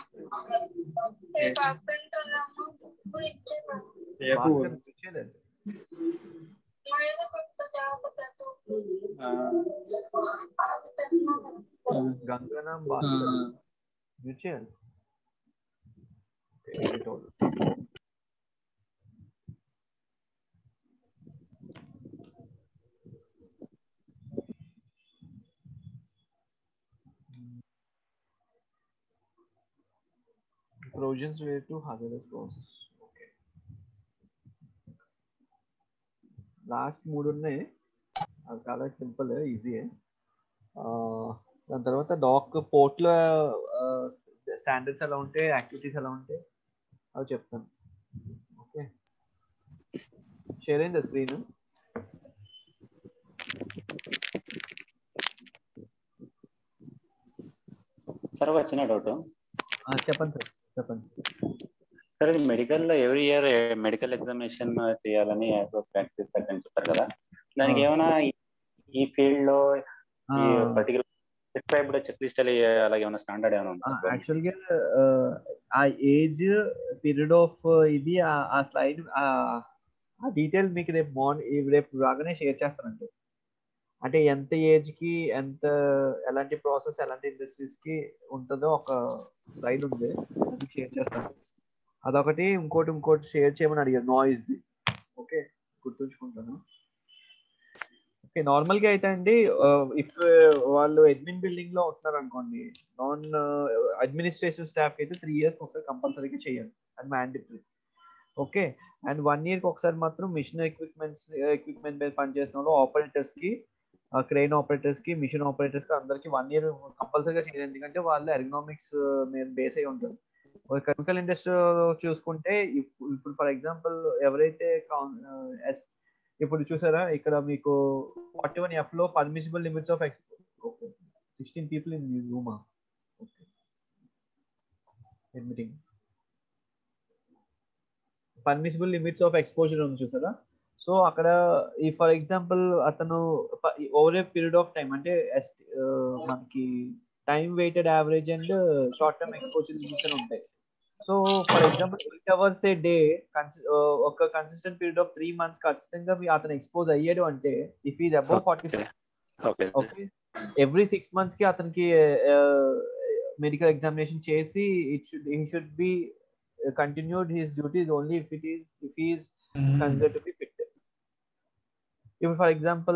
భాస్కర్ ఇచ్చేలేదు. గంగనాం Bhaskar mutual. Trojans way to hazardous process. Okay. Last 3 ఉన్నాయి, అవి చాలా సింపుల్ ఈజీ. దాని తర్వాత డాక్ పోర్ట్లో స్టాండర్డ్స్ ఎలా ఉంటాయి, యాక్టివిటీస్ ఎలా ఉంటాయి అవి చెప్తాను. ఓకే, షేర్ అయిందా స్క్రీన్? సార్ వచ్చిన డౌట్. చెప్పండి సార్, చెప్పండి సార్. ఇది మెడికల్లో ఎవ్రీ ఇయర్ మెడికల్ ఎగ్జామినేషన్ చేయాలని ప్రాక్టీస్ అని చెప్పారు కదా, దానికి ఏమైనా ఈ ఫీల్డ్ లో ఈ పర్టికులర్ ప్రిస్క్రైబ్డ్ చెక్ లిస్ట్ అలాగే ఏమైనా స్టాండర్డ్ ఏమైనా ఉందా? యాక్చువల్గా ఆ ఏజ్ పీరియడ్ ఆఫ్ ఇది ఆ స్లైడ్ ఆ డీటెయిల్ మీకు రేపు రాగానే షేర్ చేస్తానండి. అంటే ఎంత ఏజ్కి ఎంత ఎలాంటి ప్రాసెస్ ఎలాంటి ఇండస్ట్రీస్కి ఉంటుందో ఒక స్లైడ్ ఉంది, అది షేర్ చేస్తాను. అదొకటి. ఇంకోటి షేర్ చేయమని అడిగారు, నాయిస్ది. ఓకే, గుర్తుంచుకుంటాను. ఓకే, నార్మల్గా అయితే అండి, ఇఫ్ వాళ్ళు అడ్మిన్ బిల్డింగ్ లో ఉంటున్నారు అనుకోండి, నాన్ అడ్మినిస్ట్రేటివ్ స్టాఫ్ అయితే 3 years ఒకసారి కంపల్సరీగా చేయాలి, అది మ్యాండేటరీ. ఓకే, అండ్ 1 year ఒకసారి మాత్రం మిషన్ ఎక్విప్మెంట్ మీద పనిచేసిన వాళ్ళు ఆపరేటర్స్కి, క్రెయిన్ ఆపరేటర్స్కి, మిషన్ ఆపరేటర్స్కి అందరికి 1 year కంపల్సరీగా చేయాలి. ఎందుకంటే వాళ్ళు ఎర్గనామిక్స్ మీద బేస్ అయి ఉంటారు. కెమికల్ ఇండస్ట్రీ చూసుకుంటే ఇప్పుడు ఫర్ ఎగ్జాంపుల్ ఎవరైతే ఇప్పుడు చూసారా ఇక్కడ మీకు 41F లో permissible limits of 16 people in room. Admitting permissible limits of exposure ఉంది చూసారా. సో అక్కడ ఈ ఫర్ ఎగ్జాంపుల్ అతను over a period of time, అంటే మనకి time weighted average and short term exposure limits అని ఉంటాయి. So for example 8 hours a day ఒక కన్సిస్టెంట్ పీరియడ్ ఆఫ్ 3 months ఖచ్చితంగా అతను ఎక్స్పోజ్ అయ్యాడు అంటే, if is above 45, okay, every 6 months కి అతనికి మెడికల్ ఎగ్జామినేషన్ చేసి he should be continued his duties only if he is considered to be fit. ఇప్పుడు for example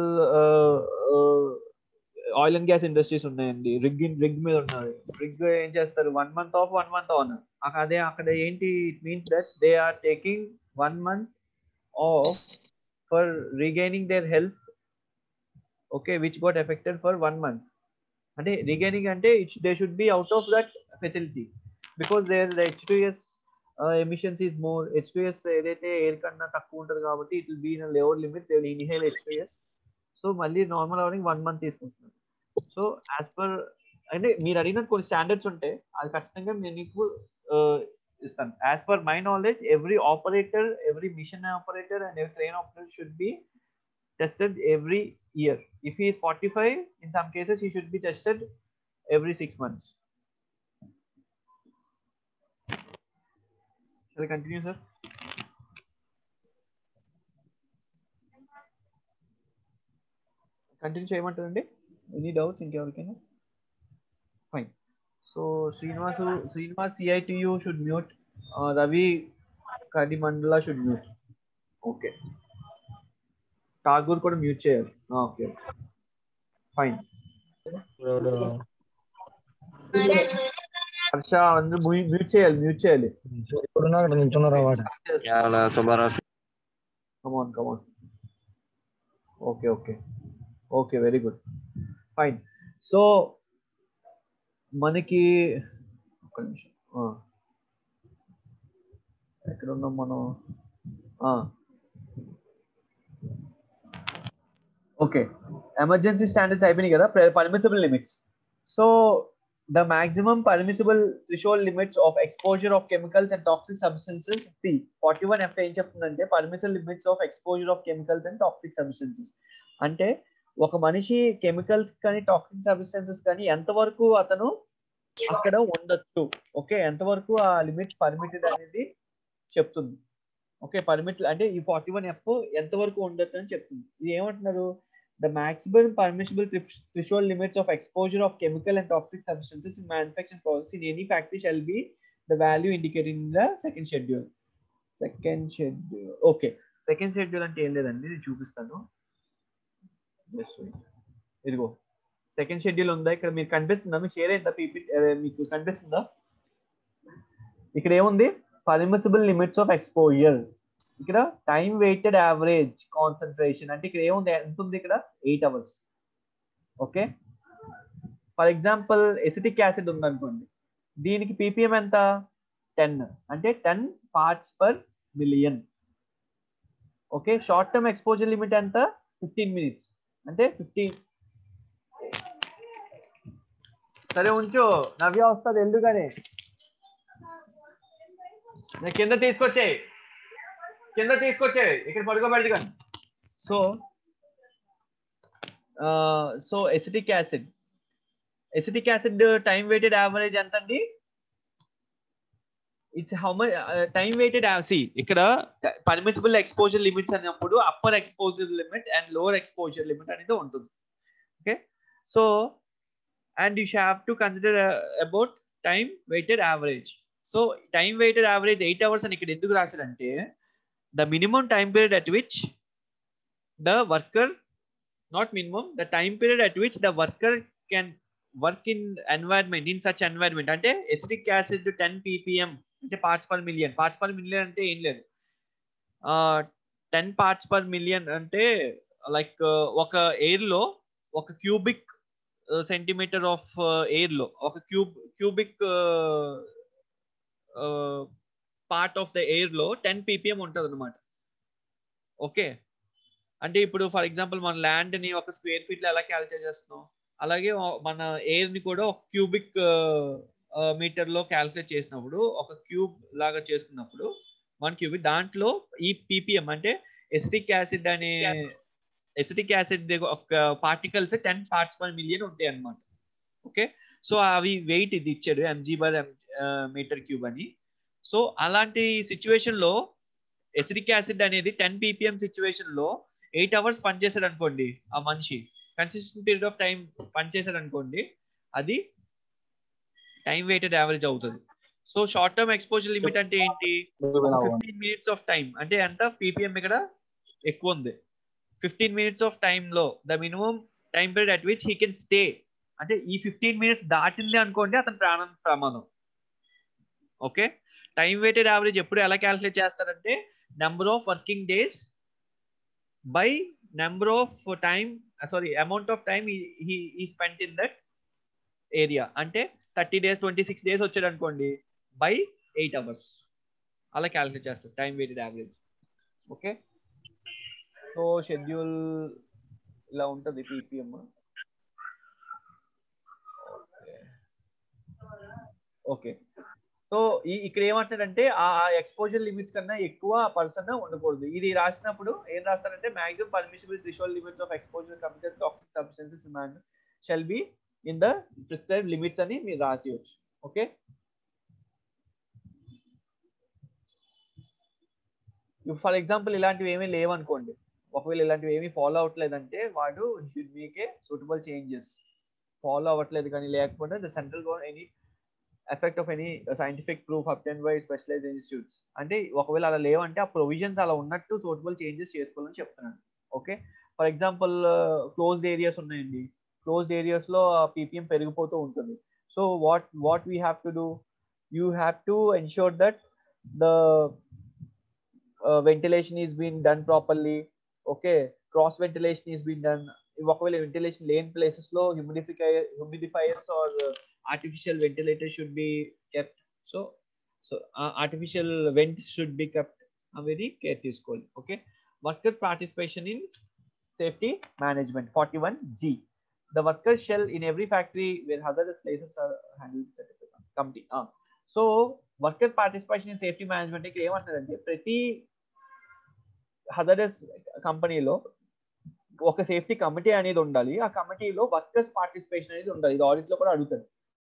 oil and gas industries ఉన్నాయండి, rig మీద ఉన్నారు. రిగ్ ఏం చేస్తారు, 1 month ఆఫ్ 1 month ఆన్. అక్కడ ఏంటి, it means that they are taking 1 month off for regaining their health. Okay, which got affected for 1 month. అంటే regaining అంటే they should be out of that facility because their H2S emissions is more. H2S ఏదైతే air కన్నా తక్కువ ఉంటుంది కాబట్టి it will be in lower limit, they will inhale H2S. So మళ్ళీ normal అవడానికి 1 month తీసుకుంటున్నారు. సో యాజ్ పర్, అంటే మీరు అడిగిన కొన్ని స్టాండర్డ్స్ ఉంటాయి, అది ఖచ్చితంగా నేను మీకు ఇస్తాను. As per my knowledge every operator, every machine operator and every train operator should be tested every year. If he is 45, in some cases he should be tested every 6 months. Shall I continue, sir? Continue చేయమంటారండి? Any doubts ఇంకెవరికైనా? Fine. So Srinivas CITU should mute. Ravi Kadimandala should mute. Okay. Tagore కూడా mute చేయాలి. Okay, fine. Harsha అందరూ mute చేయాలి. Come on. Okay, very good, fine. So మనకి ఒక్క నిమిషం, ఎక్కడ ఉన్నాం మనం? ఓకే, ఎమర్జెన్సీ స్టాండర్డ్స్ అయిపోయినాయి కదా. Permissible limits. So the maximum permissible threshold limits of exposure of chemicals and toxic substances. See, 41F ఏం చెప్తుందంటే permissible limits of exposure of chemicals and toxic substances. అంటే ఒక మనిషి కెమికల్స్ కానీ టాక్సిక్ సబ్స్టెన్సెస్ కానీ ఎంతవరకు అతను అక్కడ ఉండొచ్చు. ఓకే, ఎంతవరకు ఆ లిమిట్స్ పర్మిటెడ్ అనేది చెప్తుంది. ఓకే, పర్మిట్ అంటే ఈ 41F ఎంతవరకు ఉండొచ్చు అని చెప్తుంది. ఇది ఏమంటున్నారు, the maximum permissible threshold limits of exposure of chemical and toxic substances in manufacturing process in any factory shall be the value indicated in the second schedule. Okay, second schedule అంటే ఏం లేదండి, నేను చూపిస్తాను. ఇదిగో సెకండ్ షెడ్యూల్ ఉందా ఇక్కడ మీకు కనిపిస్తుందా, మీకు షేర్ అయిందా మీకు కనిపిస్తుందా? ఇక్కడ ఏముంది, పర్మిసిబుల్ లిమిట్స్ ఆఫ్ ఎక్స్పోజర్, ఇక్కడ టైం వెయిటెడ్ యావరేజ్ కాన్సన్ట్రేషన్ అంటే ఇక్కడ ఏముంది, ఎంత ఉంది ఇక్కడ 8 hours. Okay, for example acetic acid ఉందనుకోండి, దీనికి పీపీఎం ఎంత 10 అంటే 10 parts per million. Okay, short term exposure limit ఎంత 15 minutes అంటే 15. సరే ఉంచు, నవ్య వస్తుంది ఎందుకని, కింద తీసుకొచ్చే ఇక్కడ పడుకోబెడదు కానీ. So acetic acid time weighted average ఎంత అండి, it's how much time weighted ఇక్కడ పర్మిసిబుల్ ఎక్స్పోజర్ లిమిట్స్ అన్నప్పుడు upper exposure limit and lower exposure limit అనేది ఉంటుంది. Okay, so and you have to consider about time weighted average. So time weighted average 8 hours అని ఇక్కడ ఎందుకు రాశారంటే, the minimum time period at which the worker, not minimum, the time period at which the worker can work in environment, in such environment. అంటే acetic acid 10 ppm అంటే parts per million. Parts per million అంటే ఏం లేదు, 10 parts per million అంటే like ఒక air లో ఒక cubic centimetre of air లో ఒక cubic part of the air లో 10 ppm ఉంటుంది అనమాట. ఓకే, అంటే ఇప్పుడు ఫర్ ఎగ్జాంపుల్ మన ల్యాండ్ ని ఒక స్క్వేర్ ఫీట్ లో ఎలా క్యాలిక్యులేట్ చేస్తున్నాం, అలాగే మన ఎయిర్ ని కూడా ఒక క్యూబిక్ మీటర్ లో క్యాలిక్యులేట్ చేసినప్పుడు, ఒక క్యూబ్ లాగా చేసుకున్నప్పుడు 1 క్యూబిక్, దాంట్లో ఈ పీపీఎం అంటే ఎసిటిక్ యాసిడ్ ఒక పార్టికల్స్ 10 parts per million ఉంటాయి అన్నమాట. ఓకే, సో అవి వెయిట్ ఇది ఇచ్చాడు mg/మీటర్ క్యూబ్ అని. సో అలాంటి సిచ్యువేషన్ లో ఎసిటిక్ యాసిడ్ అనేది 10 ppm సిచ్యువేషన్ లో 8 hours పనిచేసాడు అనుకోండి, ఆ మనిషి కన్సిస్టెంట్ పీరియడ్ ఆఫ్ టైం పనిచేసాడు అనుకోండి, అది టైం వెయిటెడ్ యావరేజ్ అవుతుంది. So short term exposure limit అంటే ఏంటి, 15 minutes ఆఫ్ టైం అంటే ఎంత పీపీఎం ఇక్కడ ఎక్కువ ఉంది. 15 minutes ఆఫ్ టైమ్ లో the minimum time period at which he can stay, అంటే ఈ 15 minutes దాటింది అనుకోండి అతని ప్రమాదం. ఓకే, టైం వెయిటెడ్ యావరేజ్ ఎప్పుడు ఎలా క్యాలిక్యులేట్ చేస్తారంటే, number of working days by number of time, amount of time he spent in that area. అంటే 30 days 26 days వచ్చాడు అనుకోండి, బై 8 hours అలా క్యాలిక్యులేట్ చేస్తారు time weighted average. Okay, so schedule ఇలా ఉంటుంది పీపీఎం. ఓకే, సో ఇక్కడ ఏమంటారంటే ఆ ఎక్స్పోజర్ లిమిట్స్ కన్నా ఎక్కువ పర్సన్ ఉండకూడదు. ఇది రాసినప్పుడు ఏం రాస్తారంటే, maximum permissible threshold limits of exposure committed toxic substances shall be in the prescribed limits అని మీరు రాసివచ్చు. ఓకే, ఫర్ ఎగ్జాంపుల్ ఇలాంటివి ఏమీ లేవనుకోండి, ఒకవేళ ఇలాంటివి ఏమీ ఫాలో అవ్వట్లేదంటే వాడు should make a suitable changes. Follow అవ్వట్లేదు కానీ లేకపోతే the central government any effect of any scientific proof obtained by specialised institutes, అంటే ఒకవేళ అలా లేవంటే ఆ ప్రొవిజన్స్ అలా ఉన్నట్టు సూటబుల్ చేంజెస్ చేసుకోవాలని చెప్తున్నాను. Okay, for example closed areas ఉన్నాయండి, క్లోజ్డ్ ఏరియాస్ లో పీపీఎం పెరిగిపోతూ ఉంటుంది. So what we have to do, you have to ensure that the ventilation is being done properly. Okay, cross ventilation is being done. ఒకవేళ ventilation లేని places లో humidifiers or artificial ventilators should be kept. So artificial vents should be kept. Very care తీసుకోవాలి. Okay, worker participation in safety management 41G. The workers shall in every factory where hazardous places are handled committee. So worker participation in safety management ఇక్కడ ఏమంటారంటే, ప్రతి hazardous కంపెనీలో ఒక safety committee అనేది ఉండాలి. ఆ కమిటీలో వర్కర్స్ పార్టిసిపేషన్ అనేది ఉండాలి. ఇది ఆడిట్ లో కూడా అడుగుతుంది.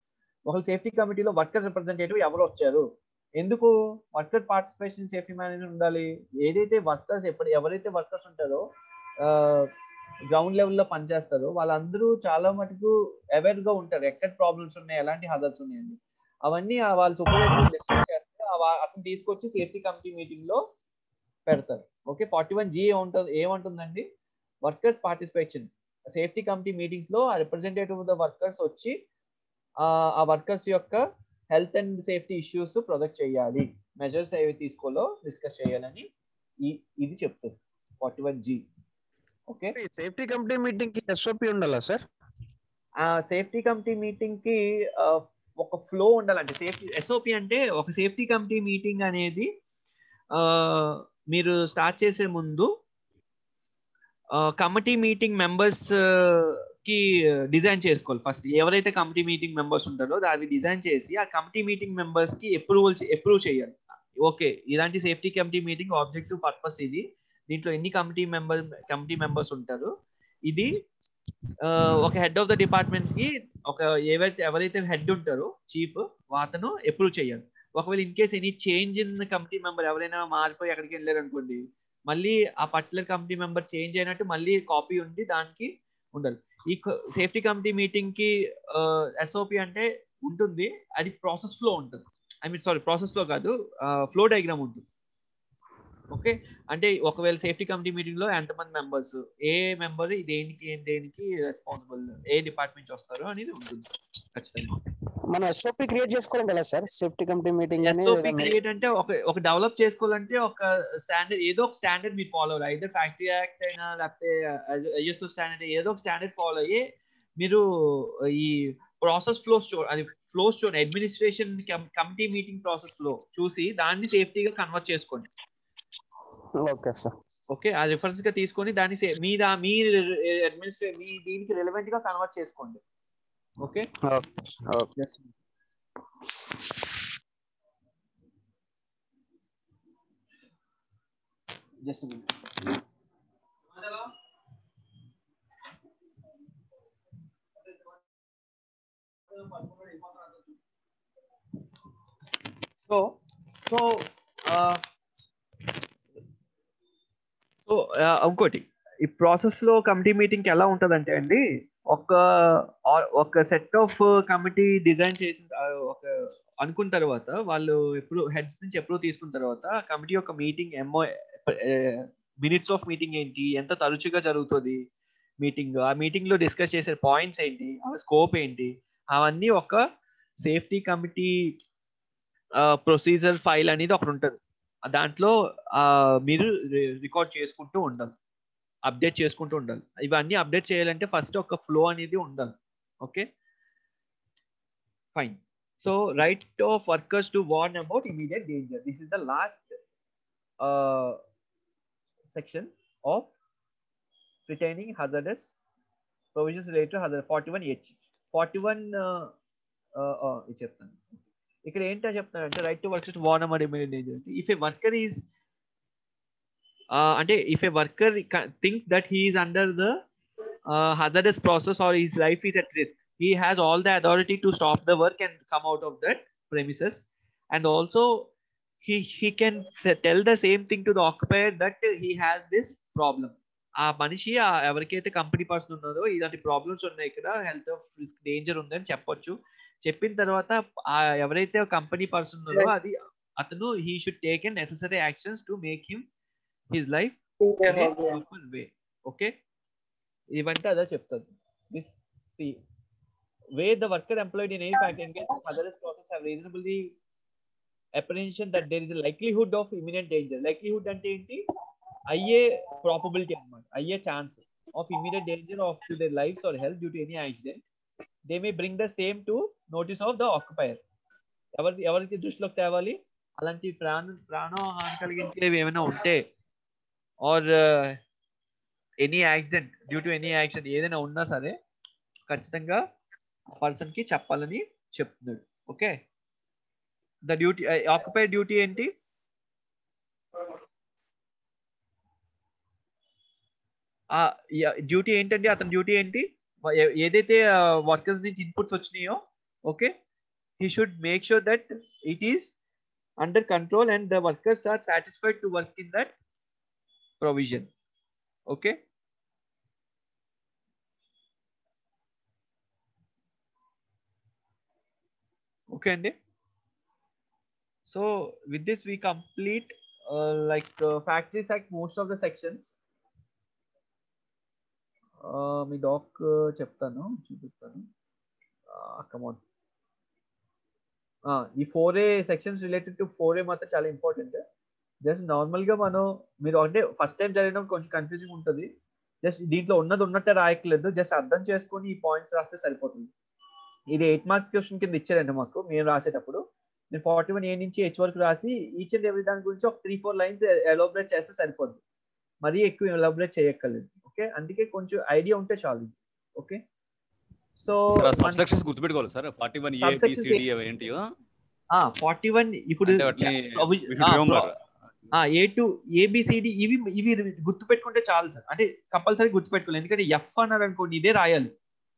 ఒకవేళ సేఫ్టీ కమిటీలో వర్కర్ రిప్రజెంటేటివ్ ఎవరు వచ్చారు, ఎందుకు వర్కర్ పార్టిసిపేషన్ సేఫ్టీ మేనేజ్మెంట్ ఉండాలి. ఏదైతే వర్కర్స్ ఎవరైతే వర్కర్స్ ఉంటారో గ్రౌండ్ లెవెల్లో పనిచేస్తారో వాళ్ళందరూ చాలా మటుకు అవేర్ గా ఉంటారు ఎక్కడ ప్రాబ్లమ్స్ ఉన్నాయి, ఎలాంటి హజార్డ్స్ ఉన్నాయండి. అవన్నీ వాళ్ళ సూపర్వైజర్ డిస్కస్ చేస్తే అతను తీసుకొచ్చి సేఫ్టీ కమిటీ మీటింగ్ లో పెడతారు. ఓకే, 41G ఏమంటుందండి, workers participation safety committee meetings లో రిప్రజెంటేటివ్ ఆఫ్ ద వర్కర్స్ వచ్చి ఆ వర్కర్స్ యొక్క health and safety issues project చేయాలి, మెజర్స్ ఏవి తీసుకోవాలో డిస్కస్ చేయాలని ఇది చెప్తుంది 41G. Okay, safety committee meeting కి SOP ఉండాలా సార్? సేఫ్టీ కమిటీ మీటింగ్ కి ఒక ఫ్లో ఉండాలంటే SOP అంటే ఒక సేఫ్టీ కమిటీ మీటింగ్ అనేది మీరు స్టార్ట్ చేసే ముందు కమిటీ మీటింగ్ మెంబర్స్ కి డిజైన్ చేసుకోవాలి. ఫస్ట్ ఎవరైతే కమిటీ మీటింగ్ మెంబర్స్ ఉంటారో అది డిజైన్ చేసి ఆ కమిటీ మీటింగ్ మెంబర్స్ కి అప్రూవ్ చేయాలి. ఓకే, ఇలాంటి safety committee meeting objective purpose ఇది, దీంట్లో ఎన్ని కమిటీ మెంబర్స్ ఉంటారు, ఇది ఒక హెడ్ ఆఫ్ ద డిపార్ట్మెంట్ కి ఎవరైతే హెడ్ ఉంటారో చీఫ్ అతను అప్రూవ్ చేయాలి. ఒకవేళ in case any change in committee member ఎవరైనా మారిపోయి ఎక్కడికి వెళ్ళారు అనుకోండి, మళ్ళీ ఆ పర్టికులర్ కమిటీ మెంబర్ చేంజ్ అయినట్టు మళ్ళీ కాపీ ఉండి దానికి ఉండాలి. ఈ సేఫ్టీ కమిటీ మీటింగ్ కి SOP అంటే ఉంటుంది, అది ప్రాసెస్ ఫ్లో ఉంటుంది. ప్రాసెస్ ఫ్లో కాదు, ఫ్లో డయాగ్రామ్ ఉంటుంది. ఓకే, అంటే ఒకవేళ సేఫ్టీ కమిటీ మీటింగ్ లో ఎంతమంది మెంబర్స్, ఏ మెంబర్ దేనికి రెస్పాన్సిబుల్, ఏ డిపార్ట్మెంట్ వస్తారు అనేది ఉంటుంది ఖచ్చితంగా. మనం SOP క్రియేట్ చేసుకోవాలంటే ఎలా sir safety committee meeting SOP create అంటే ఒక డెవలప్ చేసుకోవాలంటే ఒక స్టాండర్డ్, ఏదో ఒక స్టాండర్డ్ మీరు ఫాలో అవ్వాలి. అయితే ఫ్యాక్టరీ యాక్ట్ అయినా లేకపోతే ISO స్టాండర్డ్, ఏదో ఒక స్టాండర్డ్ ఫాలో అయ్యి మీరు ఈ ప్రాసెస్ ఫ్లోస్ చూడండి, administration committee meeting process flow చూసి దాన్ని సేఫ్టీగా కన్వర్ట్ చేసుకోండి. Okay sir. ఓకే, ఆ రిఫరెన్స్ గా తీసుకొని దాన్ని మీ అడ్మినిస్ట్రేషన్ మీ దీనికి రిలవెంట్ గా కన్వర్ట్ చేసుకోండి. ఓకే, జస్ట్ ఇంకోటి ఈ ప్రాసెస్ లో కమిటీ మీటింగ్ ఎలా ఉంటదంటే అండి, ఒక సెట్ ఆఫ్ కమిటీ డిజైన్ చేసిన అనుకున్న తర్వాత వాళ్ళు ఎప్పుడు హెడ్స్ నుంచి ఎప్పుడు తీసుకున్న తర్వాత కమిటీ యొక్క మీటింగ్ మినిట్స్ ఆఫ్ మీటింగ్ ఏంటి, ఎంత తరచుగా జరుగుతుంది మీటింగ్, ఆ మీటింగ్ లో డిస్కస్ చేసే పాయింట్స్ ఏంటి, ఆ స్కోప్ ఏంటి, అవన్నీ ఒక సేఫ్టీ కమిటీ ప్రొసీజర్ ఫైల్ అనేది ఒకటి ఉంటుంది. దాంట్లో మీరు రికార్డ్ చేసుకుంటూ ఉండాలి, అప్డేట్ చేసుకుంటూ ఉండాలి. ఇవన్నీ అప్డేట్ చేయాలంటే ఫస్ట్ ఒక ఫ్లో అనేది ఉండాలి. Okay, fine. So right of workers to warn about immediate danger. This is the last section of retaining hazardous provisions related to hazard 41H 41 ఇది చెప్తాను. ఇక్కడ ఏంటో చెప్తానంటే right to workers to warn about immediate danger. If a worker is అంటే if a worker thinks that he is under the hazardous process or his life is at risk, he has all the authority to stop the work and come out of that premises. And also he can tell the same thing to the occupier that he has this problem. ఆ మనిషి ఎవరికైతే company person ఉన్నారో ఇలాంటి problems ఉన్నాయి ఇక్కడ, health of risk danger ఉందని చెప్పొచ్చు. చెప్పిన తర్వాత ఎవరైతే కంపెనీ పర్సన్ ఉన్నారో అతను he should take necessary actions to make him his life in a proper way. Okay, ఇవంతా అదే చెప్తుంది. This see where the worker employed in any factory engaged in hazardous process have reasonably apprehension that there is a likelihood of imminent danger. Likelihood అంటే ఏంటి, అయ్యే probability అన్నమాట, అయ్యే chance of immediate danger of to their lives or health due to any accident. They may bring the same to notice of the occupier. ఎవరికి దృష్టిలోకి తేవాలి, అలాంటి ప్రాణహాని కలిగించేవి ఏమైనా ఉంటే or any accident due to any accident ఏదైనా ఉన్నా సరే ఖచ్చితంగా పర్సన్ కి చెప్పాలని చెప్తున్నాడు. Okay, the duty occupier duty ఏంటి, డ్యూటీ ఏంటంటే అతని డ్యూటీ ఏంటి, ఏదైతే వర్కర్స్ నుంచి ఇన్పుట్స్ వచ్చినాయో okay he should make sure that it is under control and the workers are satisfied to work in that provision. Okay. Okay, Andy. So with this we complete Factories Act most of the sections. మీ doc చెప్తాను, చూపిస్తాను. కమాన్. ఈ 4A sections related to 4A మాత్రం చాలా important. Just నార్మల్గా మీరు అంటే first time చదివినప్పుడు కొంచెం కన్ఫ్యూజింగ్ ఉంటుంది. జస్ట్ దీంట్లో ఉన్నట్టే రాయట్లేదు, జస్ట్ అర్థం చేసుకొని ఈ పాయింట్స్ రాస్తే సరిపోతుంది. ఇది 8 మార్క్స్ క్వశ్చన్ కింద ఇచ్చారండి మాకు మేము రాసేటప్పుడు. నేను 41A నుంచి H వరకు రాసి ఈచ్ అండ్ ఎవ్రీ దాని గురించి ఒక 3-4 లైన్స్ ఎలాబరేట్ చేస్తే సరిపోతుంది. మరీ ఎక్కువ ఎలాబరేట్ చేయక్కర్లేదు. ఓకే, అందుకే కొంచెం ఐడియా ఉంటే చాలు. ఓకే, సో సబ్సెక్షన్స్ గుర్తుపెట్టుకోవాలి సార్. 41A BCD ఏంటియో 41 ఇప్పుడు A to ABCD ఇవి గుర్తుపెట్టుకుంటే చాలు సార్. అంటే కంపల్సరీ గుర్తుపెట్టుకోవాలి, ఎందుకంటే F అన్నారు అనుకోండి ఇదే రాయాలి.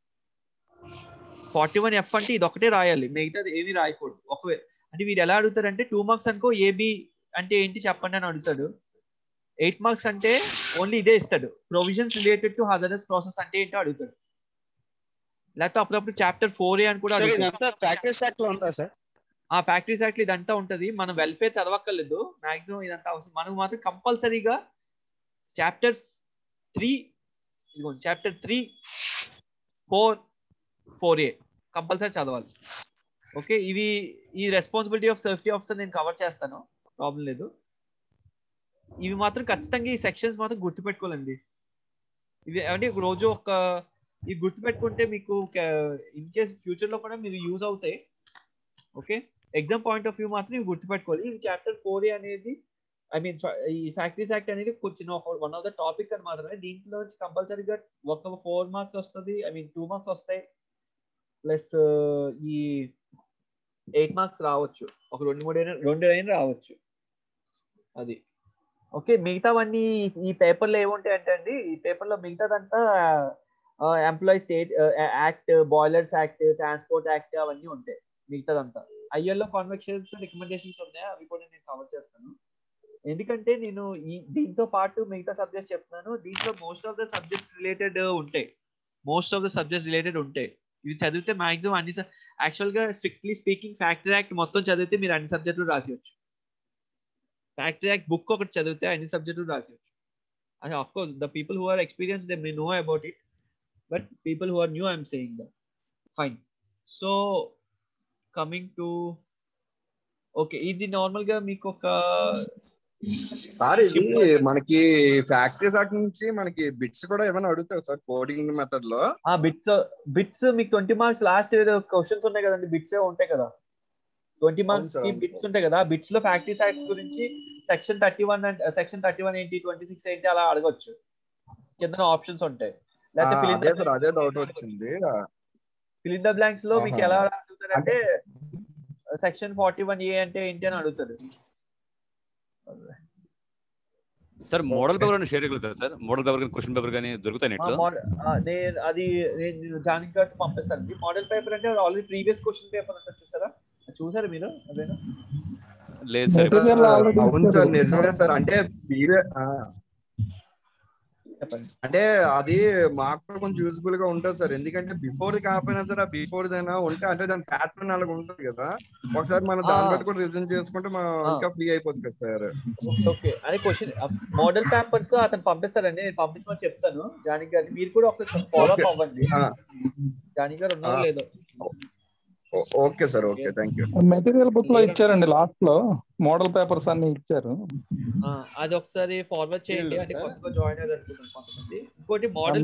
41F అంటే ఇది ఒకటే రాయాలి, మిగతాది ఏమీ రాయకూడదు. ఒకవేళ అంటే వీడు ఎలా అడుగుతారంటే 2 మార్క్స్ అనుకో AB అంటే ఏంటి చెప్పండి అని అడుగుతాడు. 8 మార్క్స్ అంటే ఓన్లీ ఇదే ఇస్తాడు. Provisions related to hazardous process అంటే ఏంటో అడుగుతాడు. లేకపోతే అప్పుడప్పుడు చాప్టర్ 4A అని కూడా ఫ్యాక్టరీస్ యాక్ట్ లో ఉందా సార్? ఫ్యాక్టరీస్ యాక్ట్ ఇదంతా ఉంటది. మనం వెల్ఫేర్ చదవక్కర్లేదు మాక్సిమం, ఇదంతా అవసరం. మనం మాత్రం కంపల్సరీగా చాప్టర్ 3, చాప్టర్ 3, 4, 4A కంపల్సరీ చదవాలి. ఓకే, ఈ రెస్పాన్సిబిలిటీ ఆఫ్ సేఫ్టీ ఆఫీసర్ నేను కవర్ చేస్తాను, ప్రాబ్లం లేదు. ఇవి మాత్రం ఖచ్చితంగా ఈ సెక్షన్స్ మాత్రం గుర్తుపెట్టుకోవాలండి. ఇవి అంటే రోజు ఇవి గుర్తుపెట్టుకుంటే మీకు ఇన్ కేస్ ఫ్యూచర్ లో కూడా మీరు యూజ్ అవుతాయి. Okay, exam point of view మాత్రం ఇవి గుర్తుపెట్టుకోవాలి. ఈ చాప్టర్ 4A అనేది ఈ ఫ్యాక్టరీస్ యాక్ట్ అనేది కొంచెం వన్ ఆఫ్ ద టాపిక్ అని మాత్రమే. దీంట్లో కంపల్సరీగా ఒక 4 మార్క్స్ వస్తుంది, 2 మార్క్స్ వస్తాయి, ప్లస్ ఈ 8 మార్క్స్ రావచ్చు, ఒక 2 అయినా రావచ్చు. అది ఓకే. మిగతావన్నీ ఈ పేపర్లో ఏముంటాయి అంటే అండి, ఈ పేపర్లో మిగతాదంతా employee state act, boilers act, transport act అవన్నీ ఉంటాయి. మిగతాదంతా ఐఎల్ఓ కాన్వెక్షన్స్ రికమెండేషన్స్ ఉన్నాయి, అవి కూడా నేను కవర్ చేస్తాను. ఎందుకంటే నేను దీంతో పాటు మిగతా సబ్జెక్ట్స్ చెప్తున్నాను. దీంట్లో most of the subjects related ఉంటాయి. ఇవి చదివితే మాక్సిమం అన్ని యాక్చువల్గా స్ట్రిక్ట్లీ స్పీకింగ్ ఫ్యాక్టరీ యాక్ట్ మొత్తం చదివితే మీరు అన్ని సబ్జెక్టులు రాసేయచ్చు. ఫ్యాక్టరీ యాక్ట్ బుక్ ఒకటి చదివితే అన్ని సబ్జెక్టులు రాసేయచ్చు. And of course, the people who are experienced, they may know about it, but people who are new, I'm saying that. Fine. So, coming to, okay, ఇది నార్మల్ గా మీకు ఒక సార్ ఇది మనకి ఫ్యాక్టరీస్ యాక్ట్ నుంచి మనకి బిట్స్ కూడా ఏమైనా అడుగుతారు సార్ కోడింగ్ మెథడ్ లో? బిట్స్ మీకు 20 మార్క్స్ లాస్ట్ ఏదో క్వశ్చన్స్ ఉన్నాయి కదండి, బిట్స్ ఉంటాయి కదా 20 మార్క్స్ కి బిట్స్ ఉంటాయి కదా. బిట్స్ లో ఫ్యాక్టరీస్ యాక్ట్ గురించి సెక్షన్ 31 అండ్ సెక్షన్ 31 ఏంటి, 26 ఏంటి అలా అడగొచ్చు. కింద ఆప్షన్స్ ఉంటాయి. లేకపోతే అదే డౌట్ వచ్చింది. ఫిల్ ఇన్ ద బ్లాంక్స్ లో మీకు ఎలా అడుగుతారంటే సెక్షన్ 41A అంటే ఏంటి అని అడుగుతారు. సార్ మోడల్ పేపర్ అని షేర్ చేయగలుగుతారు సార్? మోడల్ పేపర్ కానీ క్వశ్చన్ పేపర్ కానీ దొరుకుతాయి నెట్లో? అది నేను జానిక్ గారికి పంపిస్తాను. మోడల్ పేపర్ అంటే ఆల్రెడీ ప్రీవియస్ క్వశ్చన్ పేపర్ ఉంటుంది చూసారా, చూసారా మీరు? అదేనా? లేదు సార్. అవును సార్, నిజమే సార్. అంటే అది మాకు కూడా కొంచెం యూస్ఫుల్ గా ఉంటుంది సార్. ఎందుకంటే బిఫోర్ కాకపోయినా సరే బిఫోర్ దైనా ఉంటే అంటే దాని ప్యాటర్న్ అలాగ ఉంటుంది కదా, ఒకసారి మనం దాన్ని బట్టి కూడా రివిజన్ చేసుకుంటే మనం ఇంకా ఫ్రీ అయిపోతుంది కదా సార్. ఓకే, అదే క్వశ్చన్ మోడల్ పేపర్స్ అతను పంపిస్తారండి, నేను పంపించమని చెప్తాను జానిక్ గారిని. మీరు కూడా ఒకసారి ఫాలో అప్ అవ్వండి. జానిక్ గారు ఉన్నారో లేదో. Okay sir, okay, thank you. Material book లో ఇచ్చారండి, లాస్ట్ లో మోడల్ పేపర్స్ అన్ని ఇచ్చారు. అది ఒకసారి ఫార్వర్డ్ చేయండి. అంటే ఫస్ట్ లో జాయిన్ అయ్యారు అనుకుంటున్నాను కొంతమంది. ఇంకోటి మోడల్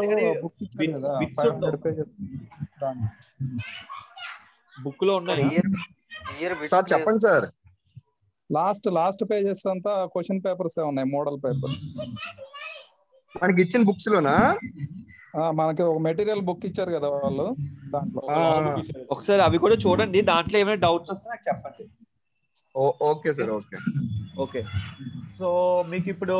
బుక్ లో ఉన్నాయి సార్, చెప్పండి సార్. లాస్ట్ పేజెస్ అంతా క్వశ్చన్ పేపర్స్ ఉన్నాయి, మోడల్ పేపర్స్ మనకి ఇచ్చిన బుక్స్ లోనా? మనకి ఒక మెటీరియల్ బుక్ ఇచ్చారు కదా వాళ్ళు, దాంట్లో ఒకసారి అవి కూడా చూడండి. దాంట్లో ఏమైనా డౌట్స్ వస్తే నాకు చెప్పండి. Okay sir, okay okay. So మీకు ఇప్పుడు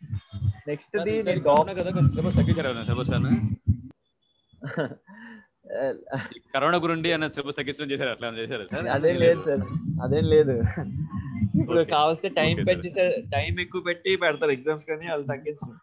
నెక్స్ట్ కరోనా గురించి అన్న సిలబస్ తగ్గించడం చేశారు, అట్లా చేశారు సార్? అదేం లేదు సార్, అదేం లేదు. ఇప్పుడు Okay. కావస్తే టైం Okay, పెంచి టైం ఎక్కువ పెట్టి పెడతారు ఎగ్జామ్స్, కానీ వాళ్ళు తగ్గించరు.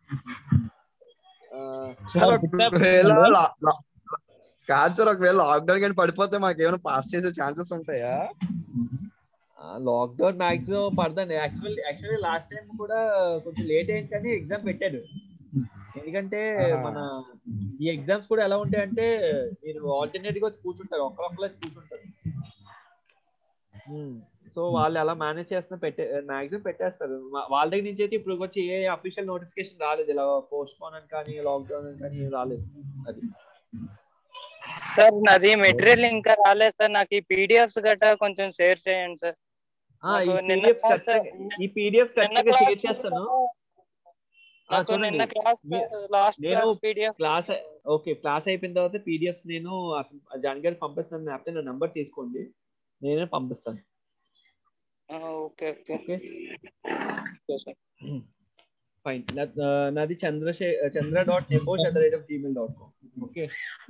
సార్ ఒకవేళ కాదు సార్, ఒకవేళ లాక్డౌన్ కానీ పడిపోతే మాకేమైనా పాస్ చేసే ఛాన్సెస్ ఉంటాయా? లాక్డౌన్ మాక్సిమం పడదండి. యాక్చువల్లీ లాస్ట్ టైం కూడా కొంచెం లేట్ అయింది, కానీ ఎగ్జామ్ పెట్టాడు. ఎందుకంటే మన ఈ ఎగ్జామ్స్ కూడా ఎలా ఉంటాయంటే మీరు ఆల్టర్నేట్ గా వచ్చి కూర్చుంటారు, ఒక్కరొక్కరు కూర్చుంటారు. సో వాళ్ళు ఎలా మేనేజ్ చేస్తున్నా మాక్సిమం పెట్టేస్తారు. వాళ్ళ దగ్గర నుంచి అయితే ఇప్పుడు వచ్చి ఏ అఫీషియల్ నోటిఫికేషన్ రాలేదు, ఇలా పోస్ట్ పోన్ అని కానీ లాక్డౌన్ అని కానీ రాలేదు. అది సార్ నాది మెటీరియల్ ఇంకా రాలేదు సార్, నాకు ఈ పీడిఎఫ్స్ గట్టా కొంచెం షేర్ చేయండి సార్. ఈ పీడిఎఫ్ ఖచ్చితంగా షేర్ చేస్తాను. క్లాస్ అయిపోయిన తర్వాత పీడిఎఫ్స్ నేను జాన్ గారికి పంపిస్తాను. లేకపోతే నా నంబర్ తీసుకోండి, నేనే పంపిస్తాను. ఫైన్. నాది chandra.nebosh@gmail.com. ఓకే.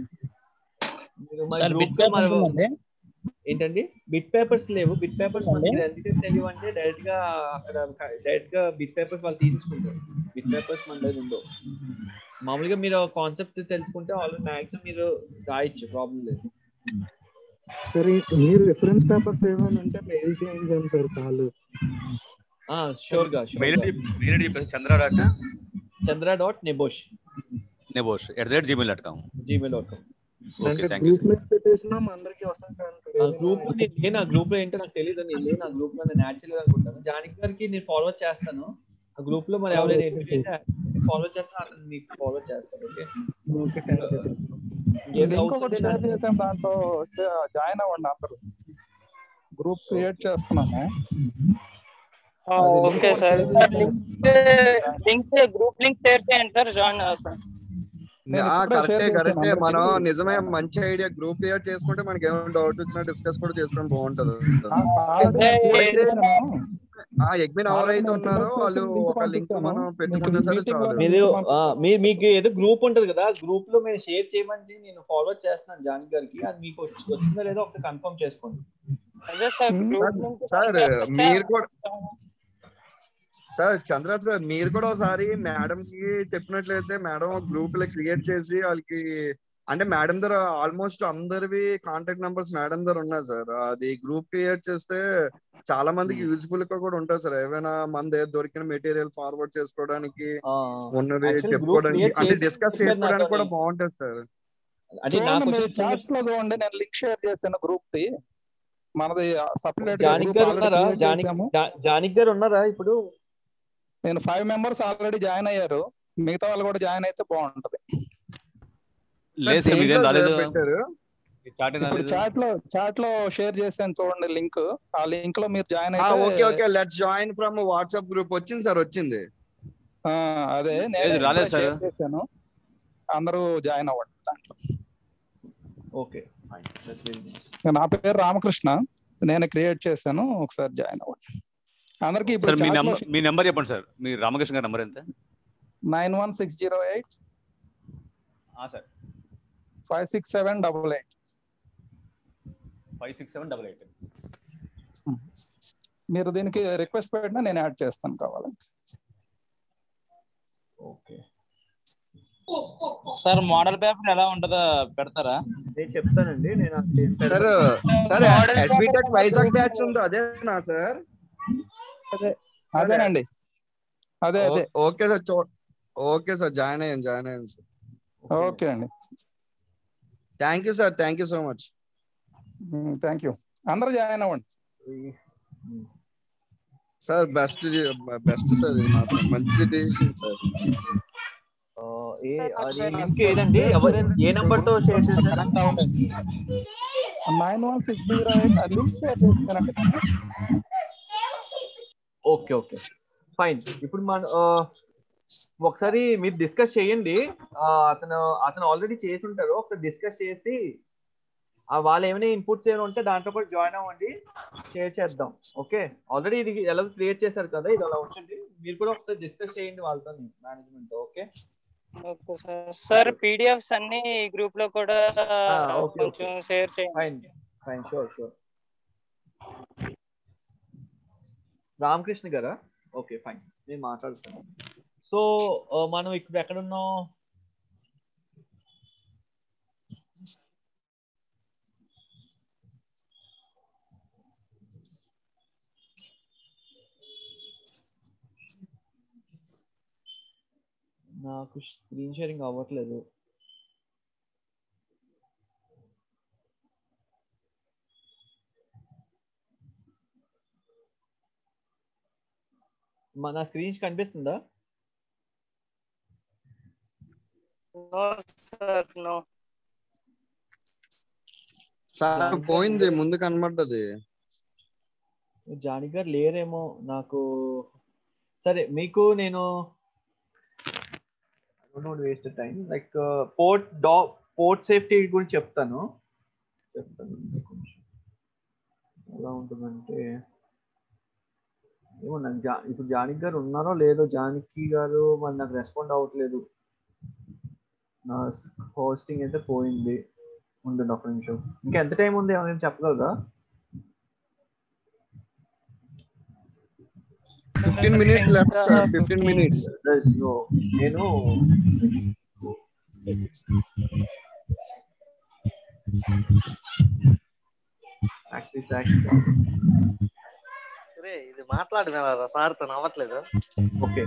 ఏంటండి బిట్ పేపర్స్ లేవు. బిట్ పేపర్స్ ఎందుకంటే తెలియవు అంటే డైరెక్ట్ గా బిట్ పేపర్స్ వాళ్ళు తీసుకుంటారు. బిట్ పేపర్స్ మన దగ్గర ఉండవు. మామూలుగా మీరు కాన్సెప్ట్ తెలుసుకుంటే ఆల్రెడీ మ్యాక్సిమం మీరు రాయొచ్చు, ప్రాబ్లం లేదు. సరే, మీరు రిఫరెన్స్ పేపర్స్ ఏమైనా అంటే మెయిల్ చేయండి సార్. కాల్ షూర్ గా chandra.nebosh@gmail.com. గ్రూప్ లో పెట్టేసినా అందరికీ వస్తుంది. గ్రూప్ నేను ఆ గ్రూప్ లో ఏంటో నాకు తెలియదు. నేను లేను ఆ గ్రూప్ లో, నేను యాడ్ చేయలేదు అనుకుంటాను. జానిక్ గారికి నేను ఫార్వర్డ్ చేస్తాను ఆ గ్రూప్ లో. మరి ఎవరైనా ఫార్వర్డ్ చేస్తాను, అతను మీకు ఫార్వర్డ్ చేస్తాను. ఓకే, దాంట్లో జాయిన్ అవ్వండి అందరూ. గ్రూప్ క్రియేట్ చేస్తున్నాము. Okay sir, group link share చేయండి సార్, జాయిన్ అవుతాను. కరెక్టే. మనం నిజమే, మంచి ఐడియా. గ్రూప్ క్రియేట్ చేసుకుంటే మనకి ఏమైనా డౌట్ వచ్చినా డిస్కస్ కూడా చేసుకుంటే బాగుంటుంది. ఎగ్మిన్ ఎవరైతే ఉన్నారో వాళ్ళు ఒక లింక్ మనం పెట్టుకున్నా సరే చాలు. మీకు ఏదో గ్రూప్ ఉంటది కదా, గ్రూప్ లో మీరు షేర్ చేయమని నేను ఫార్వర్డ్ చేస్తున్నాను జానిక్ గారికి. అది మీకు వచ్చిందో లేదో ఒకటి కన్ఫర్మ్ చేసుకోండి. సార్ మీరు కూడా చంద్ర సార్ మీరు కూడా ఒకసారి మేడం కి చెప్పినట్లయితే మేడం గ్రూప్ లో క్రియేట్ చేసి వాళ్ళకి, అంటే మేడం దగ్గర ఆల్మోస్ట్ అందరివి కాంటాక్ట్ నెంబర్స్ మేడం దగ్గర ఉన్నాయి సార్. అది గ్రూప్ క్రియేట్ చేస్తే చాలా మందికి యూజ్ఫుల్ గా కూడా ఉంటుంది సార్. ఏమైనా మన దగ్గర దొరికిన మెటీరియల్ ఫార్వర్డ్ చేసుకోవడానికి, ఉన్నవి చెప్పుకోవడానికి, అంటే డిస్కస్ చేసుకోవడానికి కూడా బాగుంటుంది సార్. చాట్ లో చూడండి, నేను లింక్ షేర్ చేశాను గ్రూప్ ది. మనది సపరేట్ జానిక్ గారు ఉన్నారా ఇప్పుడు? నేను 5 మెంబర్స్ ఆల్రెడీ జాయిన్ అయ్యారు. మిగతా వాళ్ళు కూడా జాయిన్ అయితే బాగుంటది. చాట్ లో షేర్ చేశాను చూడండి లింక్. ఆ లింక్ లో మీరు జాయిన్ అయితే okay. Let's join from WhatsApp group. వచ్చింది సార్, వచ్చింది. అదే నేను షేర్ చేశాను, అందరూ జాయిన్ అవ్వండి దాంట్లో. ఓకే, నా పేరు రామకృష్ణ, నేను క్రియేట్ చేశాను. ఒకసారి జాయిన్ అవ్వండి అందరికి. ఇప్పుడు మీ నెంబర్ చెప్పండి సార్. మీ రామకృష్ణ గారి నెంబర్ ఎంత? 91608 సార్ 56788. 56788. మీరు దీనికి రిక్వెస్ట్ పెట్టినా నేను యాడ్ చేస్తాను కావాలంటే. ఓకే సార్, మోడల్ పేపర్ ఎలా ఉంటుందో పెడతారా? నేను చెప్తానండి. నేను సార్ ఎస్బిటెక్ వైజాగ్ బ్యాచ్ ఉందో అదేనా సార్? అదేనండి, అదే. Okay sir, okay sir, join అయ్యాను సార్. ఓకే అండి, thank you sir, thank you so much. Thank you. అందరూ జాయిన్ అవ్వండి సార్. బెస్ట్ సార్, ఇది మాత్రం మంచి డెసిషన్ సార్. లింక్ ఏదండి? ఏ నంబర్ తో షేర్ చేశారు? 91608. Okay, fine. ఇప్పుడు మన ఒకసారి మీరు డిస్కస్ చేయండి. అతను ఆల్రెడీ చేసి ఉంటారు. ఒకసారి డిస్కస్ చేసి వాళ్ళు ఏమైనా ఇన్పుట్స్ ఏమైనా ఉంటే దాంట్లో కూడా జాయిన్ అవ్వండి, షేర్ చేద్దాం. ఓకే, ఆల్రెడీ ఇది ఎలా క్రియేట్ చేశారు కదా, ఇది అలా ఉంచండి. మీరు కూడా ఒకసారి డిస్కస్ చేయండి వాళ్ళతో, management. Okay. Okay sir. Sir PDFs అన్ని గ్రూప్ లో కూడా ఓకే కొంచెం షేర్ చేయండి. Fine fine, sure sure. Ramakrishna గారా? ఓకే ఫైన్, నేను మాట్లాడుతాను. సో మనం ఇప్పుడు ఎక్కడున్నాం? నాకు స్క్రీన్ షేరింగ్ అవ్వట్లేదు. మన స్క్రీన్ కనిపిస్తుందా? నో సార్, నో సార్ పోయింది, ముందు కనబడ్డది. జానీ గారు లేరేమో నాకు. సరే, మీకు నేను waste time like port safety గురించి చెప్తాను. ఎలా ఉంటుందంటే, ఏమో నాకు ఇప్పుడు జానకి గారు ఉన్నారో లేదో. జానకి గారు మరి నాకు రెస్పాండ్ అవ్వట్లేదు. నా హోస్టింగ్ అయితే పోయింది. ఉండండి ఒక నిమిషం. ఇంకా ఎంత టైం ఉంది ఏమైనా చెప్పగలరా? 15 minutes left sir, 15 minutes. నేను ఇది మాట్లాడినారా సార్ తో అవ్వట్లేదు. ఓకే,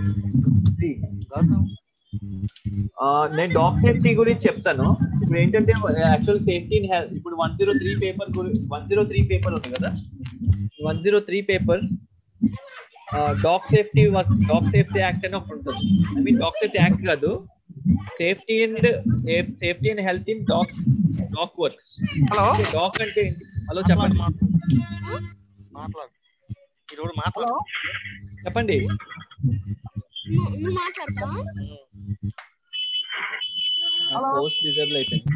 నేను డాక్ సేఫ్టీ గురించి చెప్తాను. ఇప్పుడు ఏంటంటే యాక్చువల్ సేఫ్టీ ఇప్పుడు 103 పేపర్ 103 పేపర్ ఉంది కదా. 103 పేపర్ డాగ్ సేఫ్టీ యాక్ట్ అని ఒకటి ఉంటుంది. I mean dock safety act కాదు, safety and health in dock works. Hello, dock అంటే ఏంటి? హలో చెప్పండి. చెప్పండి. పోస్ట్ డిజేబుల్ అయిపోయింది.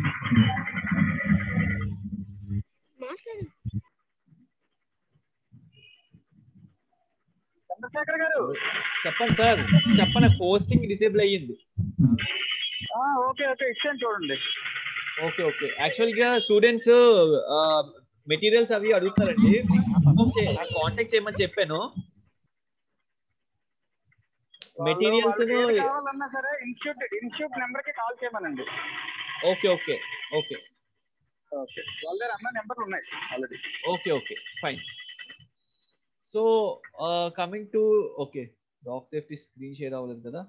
చెప్పండి సార్, చెప్పండి. పోస్టింగ్ డిసేబుల్ అయ్యింది. ఓకే ఓకే, ఇచ్చాను చూడండి. ఓకే ఓకే, యాక్చువల్ గా స్టూడెంట్స్ మెటీరియల్స్ అవి అడుగుతారండి. కాంటాక్ట్ చేయమని చెప్పాను. మెటీరియల్స్ కావాలన్నా సరే ఇన్స్టిట్యూట్ నెంబర్ కి కాల్ చేయమనండి. ఓకే ఓకే ఓకే ఓకే, వాళ్ళ దగ్గర అన్న నెంబర్లు ఉన్నాయి already. Okay okay fine. So coming to okay, dock safety screen share అవ్వలేదు కదా.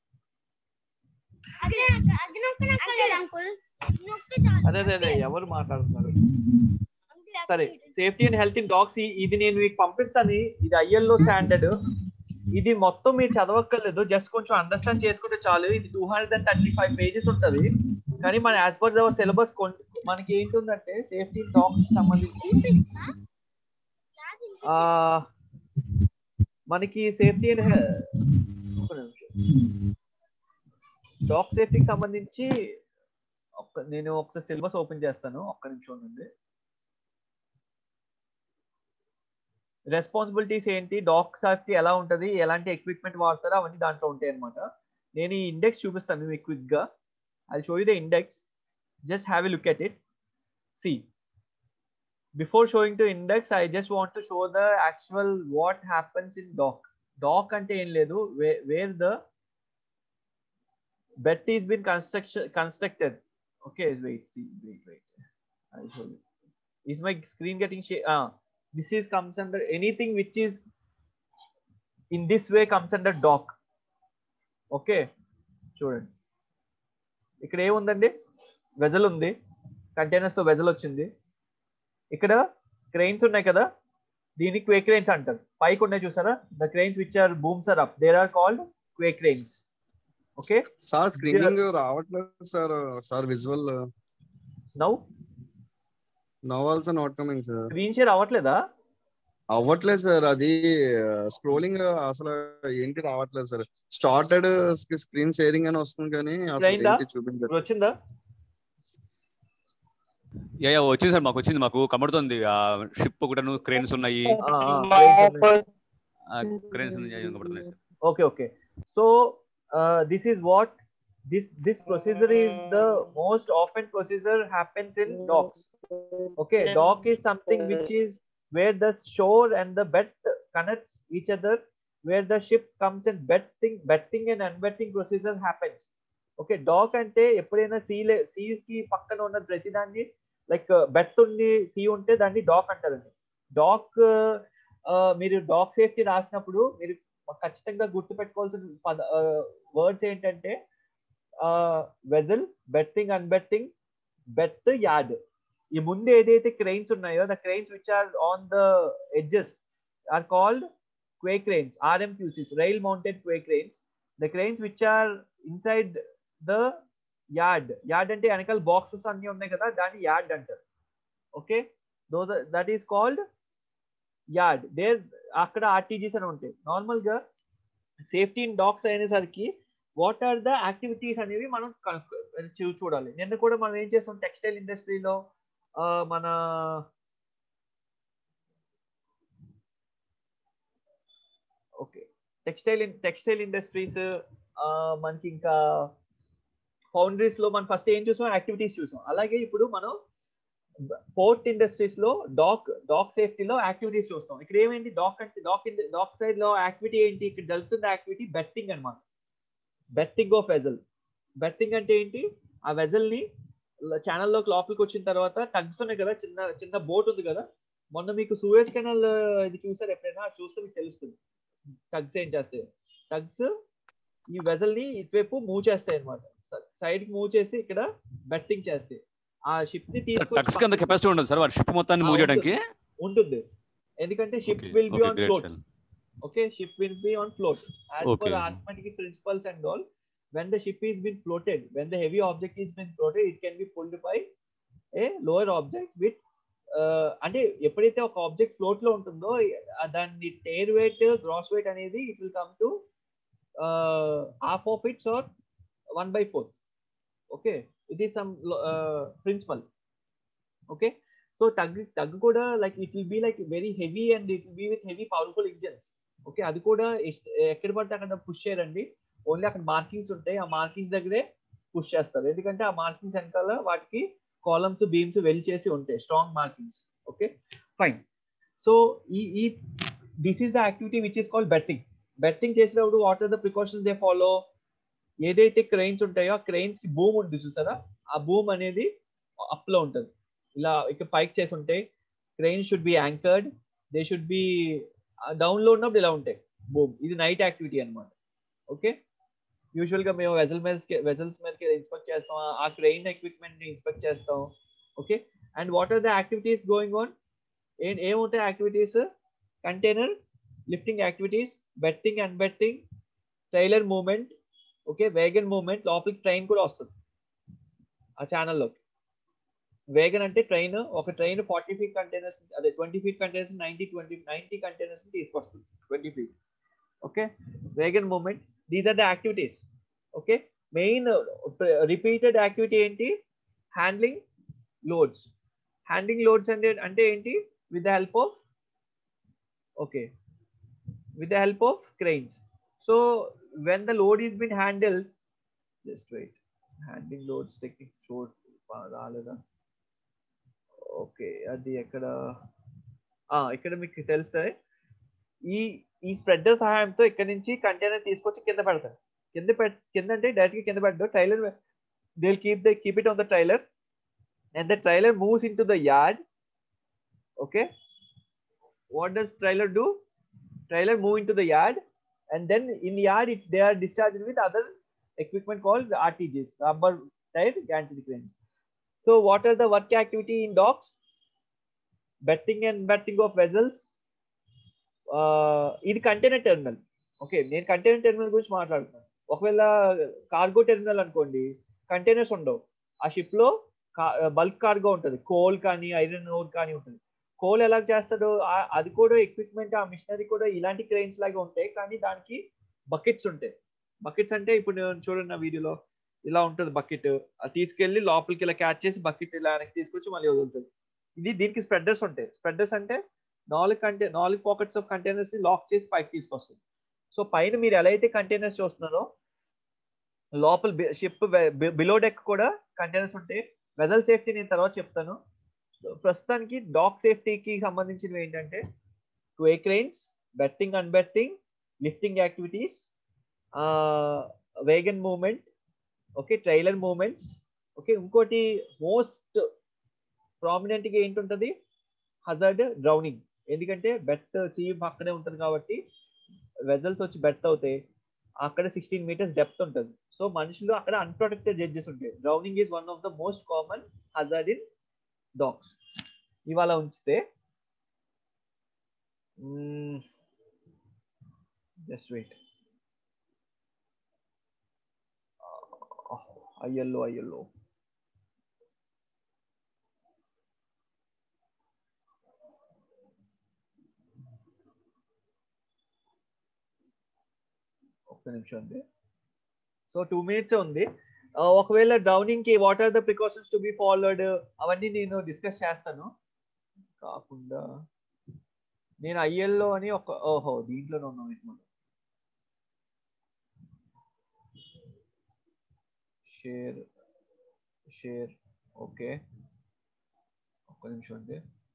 అదే అదే అదే, ఎవరు మాట్లాడుతున్నారు? సరే, safety and health in docks, ఇది నేను మీకు పంపిస్తాను. ఇది ILO స్టాండర్డ్. ఇది మొత్తం మీరు చదవక్కర్లేదు, జస్ట్ కొంచెం అండర్స్టాండ్ చేసుకుంటే చాలు. ఇది 235 పేజెస్ ఉంటుంది. కానీ మన యాజ్ పర్ అవర్ సిలబస్ మనకి ఏంటుందంటే సేఫ్టీ డాగ్స్ సంబంధించి మనకి సేఫ్టీ అండ్ డాగ్ సేఫ్టీకి సంబంధించి నేను ఒకసారి సిలబస్ ఓపెన్ చేస్తాను. ఒక్క నిమిషం నుండి. రెస్పాన్సిబిలిటీస్ ఏంటి, డాగ్ సేఫ్టీ ఎలా ఉంటుంది, ఎలాంటి ఎక్విప్మెంట్ వాడతారో అవన్నీ దాంట్లో ఉంటాయి అనమాట. నేను ఈ ఇండెక్స్ చూపిస్తాను మీకు క్విక్ గా. I show you the index, just have a look at it. See, before showing to index I just want to show the actual what happens in dock అంటే ఏం లేదు, where the bed is been constructed. Okay, wait, I'll show you. Is my screen getting this is comes under anything which is in this way comes under dock. Okay, చూడండి ఇక్కడ ఏముందండి, vessel ఉంది, containers తో vessel వచ్చింది. ఇక్కడ cranes ఉన్నాయి కదా, దీన్ని క్వే క్రెయిన్స్ అంటారు. పైకి ఉన్నాయి చూసారా, the cranes which are booms are up, there are called quay cranes. Okay sir, screening రావట్లేదు sir visual now also not coming sir. Screen share అవ్వట్లేదా? అవ్వట్లేదు సార్, అది స్క్రోలింగ్ అసలు ఏంటి రావట్లేదు సార్. స్టార్టెడ్ స్క్రీన్ షేరింగ్ అని వస్తుంది కానీ అసలు ఏంటి చూపించలేదు. వచ్చిందా? యా వచ్చింది సార్, మాకు వచ్చింది, మాకు కనబడుతుంది. షిప్ కూడా క్రేన్స్ ఉన్నాయి. క్రేన్స్ ఉన్నాయి. Okay okay, so this is what This procedure is the most often procedure happens in docks. Okay, dock is something which is where the shore and the bed connects each other, where the ship comes and betting and unbetting procedure happens. Okay, dock అంటే ఎప్పుడైనా సీకి పక్కన ఉన్న ప్రతిదాన్ని like Beth ఉండి see ఉంటే దాన్ని dock అంటారండి. Dock మీరు డాక్ సేఫ్టీ రాసినప్పుడు మీరు ఖచ్చితంగా గుర్తుపెట్టుకోవాల్సిన వర్డ్స్ ఏంటంటే vessel, berthing, unberthing, berth, yard. ఈ ముందు ఏదైతే క్రెయిన్స్ ఉన్నాయో the cranes which are on the edges are called quay cranes, RMQCs, rail mounted quay cranes. The cranes which are inside the yard, yard అంటే వెనకాల boxes అన్ని ఉన్నాయి కదా, దాన్ని యార్డ్ అంటారు. Okay, that is called yard. There అక్కడ RTGs అని ఉంటాయి. నార్మల్ గా సేఫ్టీ ఇన్ డాక్స్ అయినసరికి వాట్ ఆర్ ద యాక్టివిటీస్ అనేవి మనం చూడాలి. నిన్న కూడా మనం ఏం చేస్తాం, టెక్స్టైల్ ఇండస్ట్రీలో మన ఓకే టెక్స్టైల్ ఇండస్ట్రీస్, మనకి ఇంకా ఫౌండరీస్ లో మనం ఫస్ట్ ఏం చూసాం, యాక్టివిటీస్ చూసాం. అలాగే ఇప్పుడు మనం పోర్ట్ ఇండస్ట్రీస్ లో డాక్ సేఫ్టీలో యాక్టివిటీస్ చూస్తాం. ఇక్కడ ఏమైంది, డాక్ సైడ్ లో యాక్టివిటీ ఏంటి, ఇక్కడ జరుగుతున్న యాక్టివిటీ బెట్టింగ్ అనమాట. Berthing of vessel. బెట్టింగ్ అంటే ఏంటి, ఆ వెజల్ ని ఛానల్లోకి లోపలికి వచ్చిన తర్వాత టగ్స్ ఉన్నాయి కదా, చిన్న చిన్న బోట్ ఉంది కదా. మొన్న మీకు సూయజ్ కెనాల్ ఇది చూసారు ఎప్పుడైనా, చూస్తే మీకు తెలుస్తుంది టగ్స్ ఏం చేస్తాయి. టగ్స్ ఈ వెజల్ ని ఇటువైపు మూవ్ చేస్తాయి అనమాట, సైడ్ కి మూవ్ చేసి ఇక్కడ బెట్టింగ్ చేస్తాయి. ఆ షిప్ ని తీసుకొని కెపాసిటీ ఉంటుంది సార్ వాటి షిప్ మొత్తాన్ని మూవ్ చేయడానికి ఉంటుంది, ఎందుకంటే ship will be on float. Okay, ship will be on float as per Archimedic principles and all. when the ship is been floated, when the heavy object is been floated, it can be pulled by a lower object with అంటే ఎప్పుడైతే ఒక object float లో ఉంటుందో దాని tare weight, gross weight అనేది it will come to half of it or 1/4. okay, it is some principle. okay, so tug kuda like it will be like very heavy and it will be with heavy powerful engines. okay, అది కూడా ఎక్కడ పడితే అక్కడ push చేయరండి, only అక్కడ markings ఉంటాయి, ఆ markings దగ్గరే పుష్ చేస్తారు. ఎందుకంటే ఆ మార్కింగ్స్ వెనకాల వాటికి కాలమ్స్, బీమ్స్ వెల్ చేసి ఉంటాయి, strong markings. Okay, fine. So ఈ this is the activity which is called berthing. Berthing చేసినప్పుడు what are the precautions they follow. ఏదైతే క్రెయిన్స్ ఉంటాయో ఆ క్రెయిన్స్ కి బూమ్ ఉంటుంది చూసారా, ఆ బూమ్ అనేది అప్ లో ఉంటుంది, ఇలా ఇక్కడ పైకి చేసి ఉంటాయి. Cranes should be anchored, they should be down లో ఉన్నప్పుడు ఇలా ఉంటాయి బూమ్. ఇది నైట్ యాక్టివిటీ అనమాట. ఓకే, యూజువల్ గా మేము వెజల్స్ మీదకి ఇన్స్పెక్ట్ చేస్తాం, ఆ క్రెయిన్ ఎక్విప్మెంట్ ని ఇన్స్పెక్ట్ చేస్తాం. Okay, and what are the activities going on, ఏముంటాయి activities, container lifting activities, berthing, unberthing, trailer movement. Okay, wagon movement, లోపలికి ట్రైన్ కూడా వస్తుంది ఆ ఛానల్లోకి. వేగన్ అంటే ట్రైన్, ఒక ట్రైన్ 40 feet కంటైనర్స్, అదే 20 feet కంటైనర్స్ 90 కంటైనర్స్ తీసుకొస్తుంది 20 feet. Okay, wagon movement, these are the activities. Okay, main repeated activity ఏంటి, హ్యాండ్లింగ్ లోడ్స్. హ్యాండ్లింగ్ లోడ్స్ అంటే ఏంటి, with the help of with the help of cranes. So when the load is been handled, just wait, handling loads technique short raleda. Okay, adi ikkada meeku telustayi, ఈ spreader సహాయంతో ఇక్కడ నుంచి container తీసుకొచ్చి కింద పెడతారు. కింద అంటే డైరెక్ట్ గా కింద పెడతారు, trailer they will keep it on the trailer and the trailer moves into the yard. okay, what does trailer do, trailer move into the yard and then in the yard they are discharged with other equipment called RTGs, rubber tied gantry cranes. So what are the work activity in docks, betting and betting of vessels. ఇది container terminal. Okay, నేను container terminal గురించి మాట్లాడుతున్నాను. ఒకవేళ cargo terminal అనుకోండి, containers ఉండవు, ఆ ship లో bulk cargo ఉంటుంది, కోల్ కానీ ఐరన్ ఓర్ కానీ ఉంటుంది. కోల్ ఎలా చేస్తాడో అది కూడా ఎక్విప్మెంట్, ఆ మిషనరీ కూడా ఇలాంటి క్రెయిన్స్ లాగా ఉంటాయి, కానీ దానికి బకెట్స్ ఉంటాయి. బకెట్స్ అంటే ఇప్పుడు నేను చూడండి నా వీడియోలో ఇలా ఉంటుంది బకెట్, అది తీసుకెళ్లి లోపలికి ఇలా క్యాచ్ చేసి బకెట్ ఇలా వెనక్కి తీసుకొచ్చి మళ్ళీ వదులుతుంది. దీనికి స్ప్రెడర్స్ ఉంటాయి. స్ప్రెడర్స్ అంటే 4 పాకెట్స్ ఆఫ్ కంటైనర్స్ ని లాక్ చేసి పైకి తీసుకొస్తుంది. సో పైన మీరు ఎలా అయితే కంటైనర్స్ చూస్తున్నారో లోపల షిప్ బిలో డెక్ కూడా కంటైనర్స్ ఉంటాయి. వెజల్ సేఫ్టీ నేను తర్వాత చెప్తాను. ప్రస్తుతానికి డాక్ సేఫ్టీకి సంబంధించినవి ఏంటంటే quay cranes, berthing unberthing, lifting activities, wagon movement, okay, trailer movements. Okay, ఇంకోటి మోస్ట్ ప్రామినెంట్గా ఏంటుంటుంది, హజార్డ్ డ్రౌనింగ్. ఎందుకంటే బెట్ సీ అక్కడే ఉంటుంది కాబట్టి వెజల్స్ వచ్చి బెట్ అవుతాయి. అక్కడ 16 meters డెప్త్ ఉంటుంది. సో మనుషులు అక్కడ అన్ప్రొటెక్టెడ్ ఎడ్జెస్ ఉంటాయి. Drowning is one of the most common hazard in docks. ఇవాళ ఉంచితే జస్ట్ వెయిట్. అయ్యల్లో ఒక్క నిమిషం ఉంది. సో 2 minutes ఉంది. ఒకవేళ డ్రౌనింగ్ కి what are the precautions to be followed అవన్నీ నేను డిస్కస్ చేస్తాను. కాకుండా నేను ఐఎల్ఓ అని ఒక దీంట్లోనే ఉన్నాను. షేర్ ఓకే, ఒక్క నిమిషం ఉంది.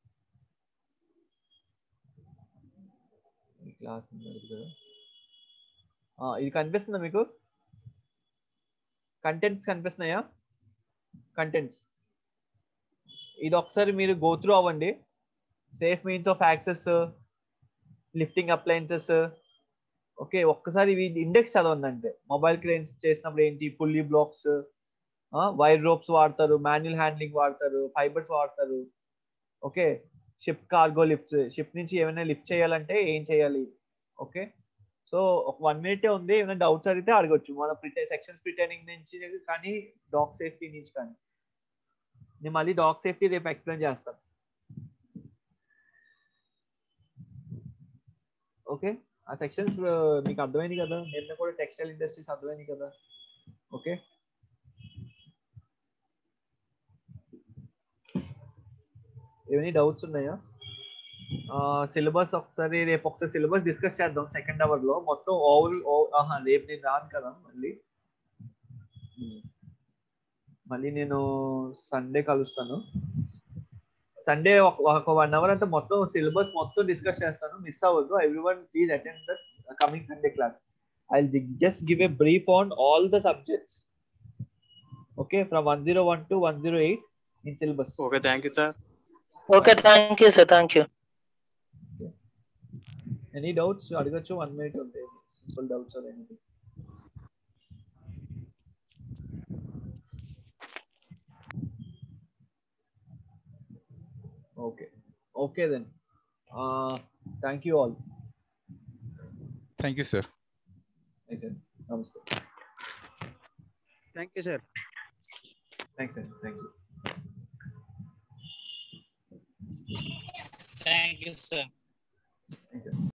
ఈ క్లాస్ కదా, ఇది కనిపిస్తుందా మీకు? కంటెంట్స్ కనిపిస్తున్నాయా? కంటెంట్స్ ఇది ఒకసారి మీరు గో త్రూ అవ్వండి. Safe means of access, lifting appliances. Okay, ఒక్కసారి ఇవి ఇండెక్స్ చదవండి. అంటే మొబైల్ క్రెయిన్స్ చేసినప్పుడు ఏంటి, పుల్లీ బ్లాక్స్, వైర్ రోప్స్ వాడతారు, మాన్యువల్ హ్యాండ్లింగ్ వాడతారు, ఫైబర్స్ వాడతారు. Okay, ship cargo lifts, ship నుంచి ఏమైనా లిఫ్ట్ చేయాలంటే ఏం చేయాలి. ఓకే, సో ఒక 1 minute ఉంది. ఏమైనా డౌట్స్ అడిగితే అడగొచ్చు మన సెక్షన్స్ ప్రిటైనింగ్ నుంచి కానీ డాగ్ సేఫ్టీ నుంచి కానీ. నేను మళ్ళీ డాగ్ సేఫ్టీ రేపు ఎక్స్ప్లెయిన్ చేస్తాను. ఓకే, ఆ సెక్షన్స్ మీకు అర్థమైంది కదా? నిన్న కూడా టెక్స్టైల్ ఇండస్ట్రీస్ అర్థమైంది కదా? ఓకే, ఏమైనా డౌట్స్ ఉన్నాయా? సిలబస్ ఒకసారి రేపు సిలబస్ డిస్కస్ చేద్దాం సెకండ్ అవర్ లో. మొత్తం రేపు నేను రాను కదా, మళ్ళీ నేను సండే కలుస్తాను. సండే ఒక 1 hour అంతా మొత్తం సిలబస్ మొత్తం డిస్కస్ చేస్తాను. మిస్ అవ్వద్దు. Everyone please attend the coming Sunday class. I'll just give a brief on all the subjects, okay, from 101 to 108 in syllabus. Okay, thank you sir. Okay, thank you sir, thank you. Okay. Any doubts? అడగచ్చు. 1 minute ఉంది. Simple doubts or anything. Okay then. Thank you all. Thank you sir. Namaste. Thank you sir. Thanks sir. Thank you. Thank you sir. Thank you.